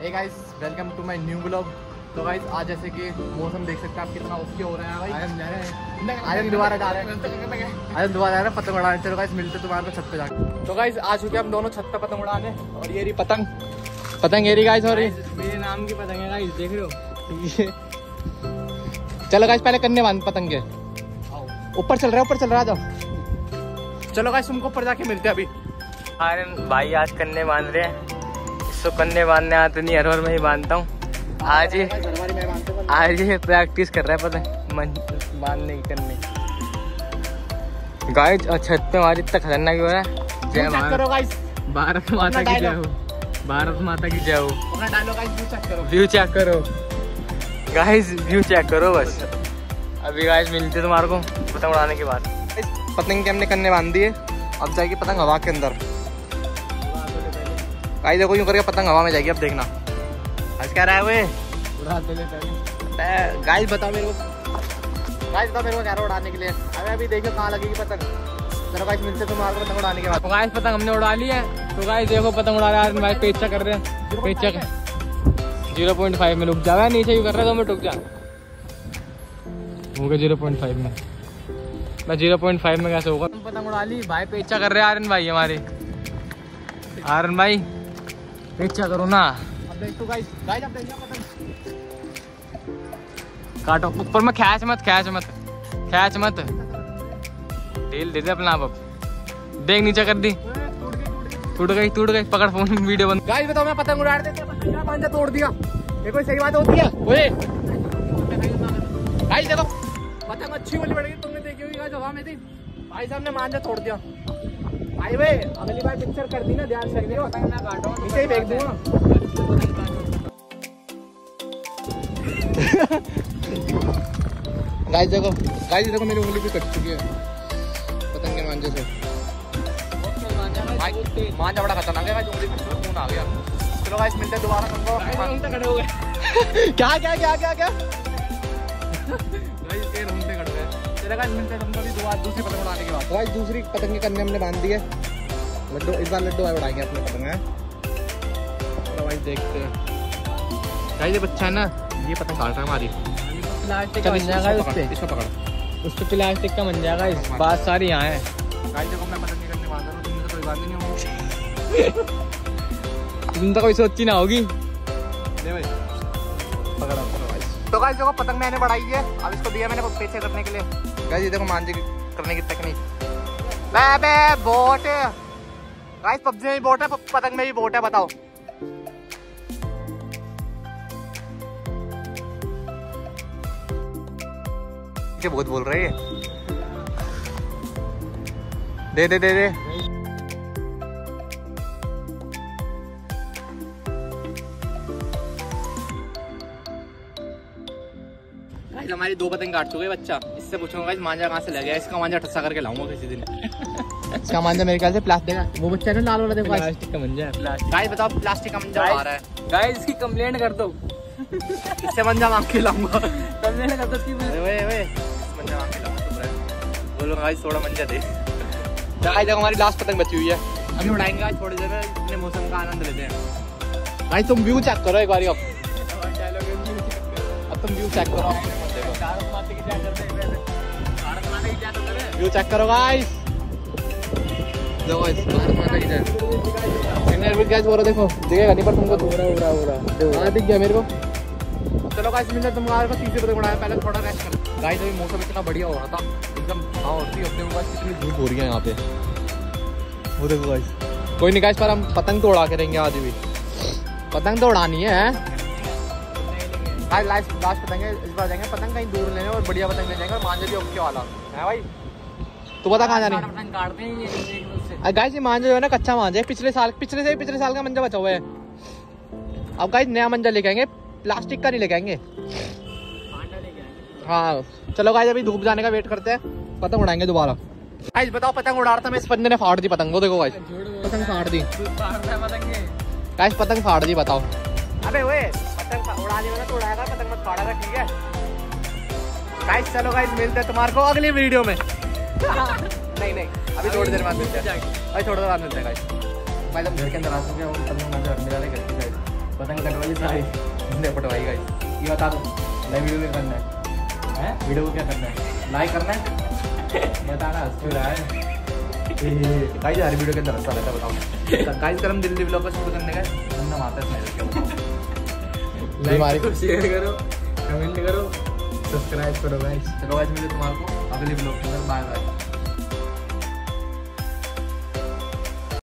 Hey guys, welcome to my new blog. तो guys आज जैसे कि मौसम देख सकते हैं आप कितना उसके हो रहा है भाई। आज हम दोबारा जा रहे हैं पतंग उड़ाने। चलो गाइस मिलते तुम्हारे को छत पे जाके। तो गाइस आ चुके हम दोनों छत पे पतंग उड़ाने। और ये रही पतंग ये रही गाइस। और मेरे नाम की पतंग है गाइस, देख रहे हो ये। चलो गाइस पहले कन्ने बांध पतंग के। ऊपर चल रहा है जाओ। चलो गाइस तुमको ऊपर जाके मिलते हैं अभी। आर्यन भाई आज कन्ने बांध रहे हैं। इसको कन्ने बांधने आते नहीं, हर बार मैं ही बांधता हूँ। आज ये प्रैक्टिस कर रहा है पता बांधने की कन्ने। गाइस छत पे हमारी इतना खतरनाक हो रहा है। जय करो गाइस, भारत माता की जय हो, भारत माता की जय हो। अपना डायलॉग गाइस व्यू चेक करो गाइस, व्यू चेक करो बस। अभी गाइस मिलते तुम्हारे को पतंग उड़ाने के बाद। पतंग के हमने कन्ने बांध दिए, अब जाएगी पतंग हवा के अंदर। गाइस देखो यूं करके पतंग हवा में जाएगी। अब देखना आज क्या रहा है वे। गाइस बताओ मेरे को क्या रहा उड़ाने के लिए। अभी देखो कहाँ लगेगी पतंग। चलो गाइस मिलते तुम्हारे को पतंग उड़ाने के बाद। तो गाइस पतंग हमने उड़ा ली है। तो गाइस देखो पतंग उड़ा रहे हैं भाई, पेचा कर रहे हैं। पेचा 0.5 में रुक जा रहा है, नीचे ही कर रहा है 2 मिनट रुक जा। हो गया 0.5 में। मैं 0.5 में कैसे होगा। पतंग उड़ा ली भाई, पेचा कर रहे हैं आर्यन भाई हमारे। आर्यन भाई पेचा करो ना। अब देख तो गाइस अब देखना पतंग काटो ऊपर में। खैच मत ढील दे दे अपना। अब देख नीचे कर दी, टूट गई पकड़ फोन वीडियो बंद। गाइस बताओ मैं पतंग उड़ा देते पतंग का मांझा तोड़ दिया। ये कोई सही बात होती है? ओए गाइस देखो पतंग अच्छी वाली पड़ गई, तुमने देखी होगी गाइस हवा में थी। भाई साहब ने मांझा तोड़ दिया। भाई वे अगली बार पिक्चर कर दी ना, ध्यान से रखियो। पतंग ना काटो, नीचे ही फेंक दूंगा। गाइस देखो मेरी उंगली भी कट चुकी है पतंग के मांझे से। मांझा बड़ा खतरनाक है गाइस, उंगली में खून आ गया। चलो गाइस मिलते हैं दोबारा तुमको। खड़े हो गए क्या गाइस के रूम पे खड़े गए। चलो गाइस मिलते हैं तुमको भी दोबारा दूसरी पतंग उड़ाने के बाद। गाइस दूसरी पतंग के कन्ने हमने बांध दी है। लड्डू इस बार लड्डू भाई उड़ाएंगे अपने पतंग है। चलो गाइस देखते हैं। गाइस ये बच्चा है ना, ये पतंग काट रहा है हमारी। प्लास्टिक का बन जाएगा इसको पकड़, उस पे प्लास्टिक का बन जाएगा। इस बात सारी यहाँ है। गाइस देखो मैं पतंग के कन्ने बांध रहा हूँ, तुमने तो कोई बात नहीं होगी। तुम तो कोई सोची ना होगी। ले भाई पकड़ आप। तो गाइस देखो पतंग मैंने बढ़ाई है। अब इसको दिया मैंने पीछे करने के लिए। गाइस ये देखो मांझे करने की टेक्निक। बे बोट है गाइस, पबजी में भी बोट है, पतंग में भी बोट है। बताओ क्या बहुत बोल रहे हैं। दे हमारी 2 पतंग काट चुके बच्चा। इससे पूछूंगा गाइस मांझा कहाँ से लग गया। इसका मांझा ठस्सा करके लाऊंगा किसी दिन। इसका मांझा मेरे ख्याल से प्लास्टिक का, वो बच्चा है ना लाल वाला, देखो प्लास्टिक का मंजा है। गाइस बताओ प्लास्टिक का मंजा आ रहा है। गाइस इसकी कंप्लेंट कर दो। इससे मंजा मांग के लाऊंगा। कंप्लेंट कर दो इसकी। मंजा मांग के लाऊंगा। बोलो गाइस थोड़ा मंजा दे। गाइस देखो हमारी लास्ट पतंग बची हुई है, अभी उड़ाएंगे गाइस थोड़ी देर में। अपने मौसम का आनंद लेते हैं। गाइस तुम व्यू चेक करो एक बार। अब तुम व्यू चेक करो, व्यू चेक करो गाइस। देखो गाइस भारत माता की जय। गाइस बोलो देखो दिखेगा नहीं पर तुमको। हाँ दिख गया मेरे को। चलो गाइस मिलते हैं तुम्हारे को तीसरे पतंग उड़ाया। पहले थोड़ा रेस्ट कर। गाइस अभी मौसम इतना बढ़िया हो रहा था एकदम। हाँ होती अपने को गाइस कितनी धूप हो रही है यहाँ पे। वो देखो गाइस। कोई नहीं गाइस पर हम पतंग तो उड़ा के रहेंगे आज भी। पतंग तो उड़ानी है गाइस। लास्ट पतंग है इस बार। जाएंगे पतंग कहीं दूर लेने और बढ़िया पतंग ले जाएंगे। और मांझा भी ओके वाला है भाई। तू बता कहाँ जानी है गाइस। ये मांझा जो है ना कच्चा मांझा है, पिछले साल का मंजा बचा हुआ है। अब गाइस नया मंजा लेके आएंगे, प्लास्टिक का नहीं लेके आएंगे। हाँ चलो गाइस अभी धूप जाने का वेट करते हैं, पतंग उड़ाएंगे दोबारा। गाइस बताओ पतंग उड़ा रहा था मैं, इस बंदे ने फाड़ दी पतंग। वो देखो गाइस पतंग फाड़ दी गाइस, पतंग फाड़ दी। बताओ अबे ओए पतंग उड़ा दी तो उड़ाएगा, पतंग मत फाड़ेगा, ठीक है गाइस। चलो गाइस मिलते हैं तुम्हारे को अगली वीडियो में। नहीं अभी थोड़ी देर बाद मिलते हैं भाई, थोड़ी देर बाद मिलते हैं गाइस। भाई हम घर के अंदर आ चुके हैं, पतंग कटवाई सारी इसने पटवाई गाइस। ये बता दो लाइव वीडियो क्या करना है? वीडियो को क्या करना है? लाइक करना है? बताना हंस रहा है गाइस। हर वीडियो के अंदर हंसा रहता है बताओ। गाइस करम दिल्ली व्लॉग का शुरू करने का धंधा मारता है। लाइक करो, शेयर करो, कमेंट करो, सब्सक्राइब करो गाइस। चलो गाइस मिलते तुम्हारे को अगले व्लॉग के अंदर। Bye bye.